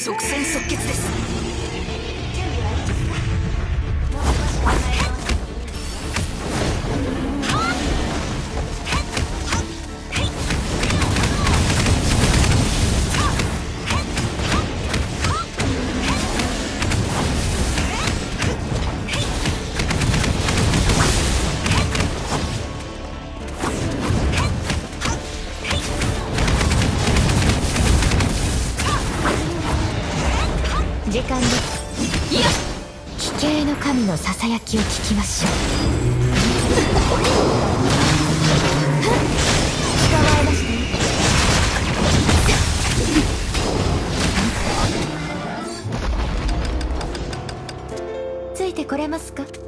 即戦即決です。 時間です。いや、奇形の神のささやきを聞きましょう。捕まえましたよ。ついてこれますか？